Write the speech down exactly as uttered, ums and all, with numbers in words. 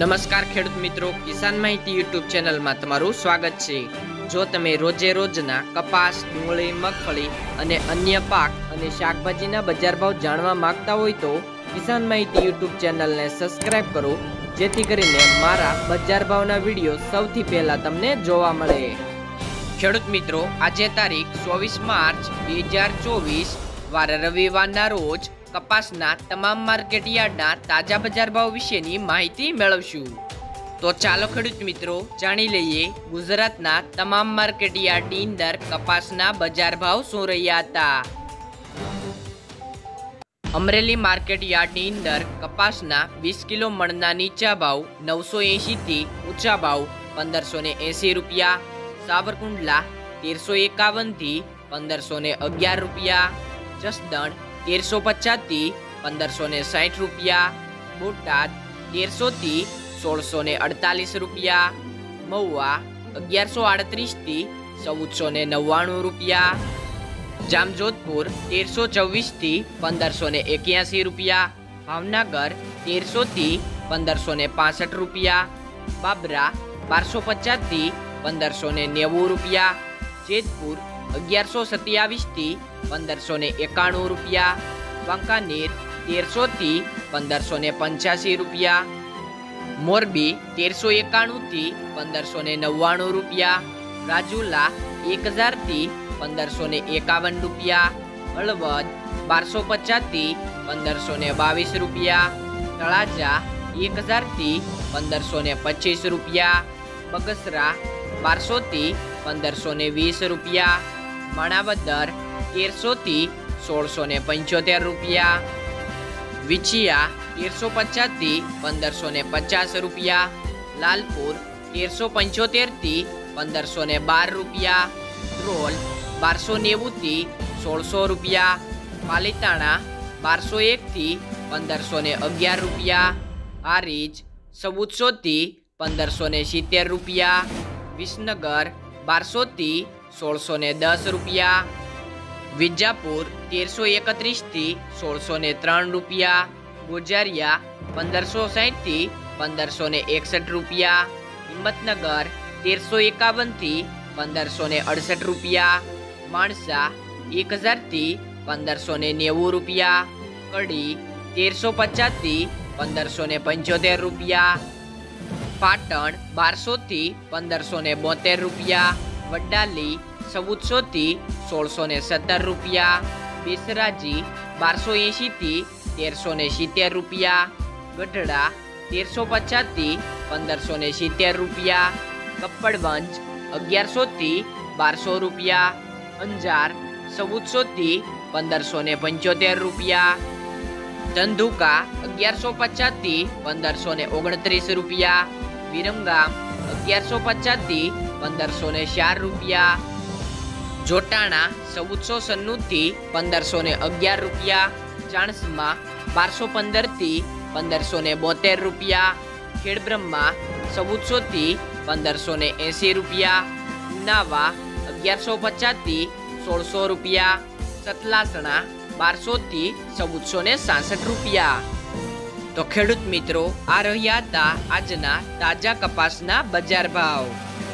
नमस्कार खेडूत मित्रों, किसान माहिती यूट्यूब चेनल में तमारू स्वागत है। जो तमे रोजे रोजना कपास, डूंगळी, मगफળી अने अन्य पाक अने शाकभाजीना बजार भाव जाणवा मांगता होय तो किसान माहिती यूट्यूब चेनल ने सब्सक्राइब करो, जेथी करीने मारा बजार भावना विडियो सौथी पहेला तमने जोवा मळे। खेडूत मित्रों, आजे तारीख चौबीस मार्च बे हज़ार चौबीस वार रविवारना रोज कपासना तमाम मार्केट यार्डना ताजा बजार भाव विशेनी माहिती मेळवशुं। तो चालो खेडूत मित्रों, जाणी लईए गुजरातना तमाम मार्केट यार्डनी अंदर कपासना बजार भाव शुं रह्या हता। अमरेली मार्केट यार्डनी अंदर कपासना वीस किलो मणना नीचा भाव नौ सौ एशी थी ऊंचा भाव पंदर सौ ने एशी रुपया। सावरकुंडला तेर सौ एकावन थी पंदर सौ ने अगियार रुपया। जसदण तेर सौ पचास थी पंदर सौ ने साठ रुपया। बोटाद तेर सौ थी सोल सौ ने अड़तालीस रुपया। महुआ अगियार सौ आड़तरीस थी चौदह सौ ने नव्वाणु रुपया। जामजोधपुर तेर सौ चौवीस थी पंदर सौ ने एक्यासी रुपया। भावनगर तेर सौ थी पंदर सौ ने पांसठ रुपया। बाबरा बार सौ पचास थी पंदर सौ ने नेवु रुपया। जेतपुर अगियार सौ सत्यावीस थी पंदर सौ ने एकाणु रुपया। वांकानेर तेर सौ थी पंदर सौ ने पंचासी रुपया। मोरबी तेर सौ एकाणु थी पंदर सौ ने नव्वाणु रुपया। राजूला एक हजार थी पंदर सौ ने एकावन रुपया। हळवद बार सौ पचास थी पंदर सौ ने बावीस रुपया। तळाजा एक हजार थी पंदर सौ ने पच्चीस रुपया। बगसरा बार सौ थी पंदर सौ ने वीस रुपया। माणावदर तेर सौ थी सोल सौ ने पंचोतेर रुपया। विछिया तेर सौ पचास थी पंदर सौ ने पचास रुपया। लालपुर तेर सौ पंचोतेर थी पंदर सौ ने बार रुपया। रोल बार सौ नेवु थी सोल सौ रुपया। पालीताणा बार सौ एक थी पंदर सौ ने अगियार रुपया। हारीज चौदह सौ थी पंदर सौ ने सीतेर रुपया। विसनगर बार सौ थी सोल सौ ने दस रुपया। विजापुर तेर सौ एकत्रीस थी सोल सौ ने त्रण रुपया। गोजारिया पंदर सौ साठ थी पंदर सौ ने एकसठ रुपया। हिम्मतनगर तेर सौ एकावन थी पंदर सौ ने अड़सठ रुपया। माणसा एक हजार थी पंदर सौ ने नेवु रुपया। कड़ी तेर सौ पचास थी पंदर सौ ने पंचोतेर रुपया। पाटण बार सौ थी पंदर सौ ने बोतेर रुपया। वड्डाली चौदह सौ थी सोल सौ ने सत्तर रुपया। बेसराजी बार सौ एशी थी तेर सौ ने सीतेर रुपया। गढ़ड़ा तेर सौ पचास थी पंदर सौ ने सीतेर रुपया। कप्पड़वंज अगियार सौ थी बार सौ रुपया। अंजार चौदह सौ थी पंदर सौ ने पंचोतेर रुपया। धंधुका अगियार सौ पचास थी पंदर सौ ने ओगणत्रीस रुपया। विरमगाम अगियार सौ पचास थी पंदर सौ ने चार रुपया। जोटाणा चौदह सौ सन्नु थी पंदर सौ ने अगियार रुपया। चाणसमा बार सौ पंदर थी पंदर सौ ने बोतेर रुपया। खेड़ब्रह्मा चौदह सौ थी पंदर सौ ने एसी रुपया। नावा अगियार सौ पचास थी सोल सौ रुपया। सतलासणा बार सौ थी चौदह सौ ने सासठ रुपया। तो खेडूत मित्रों, आ रह्या हता आजना ताजा कपासना बजार भाव।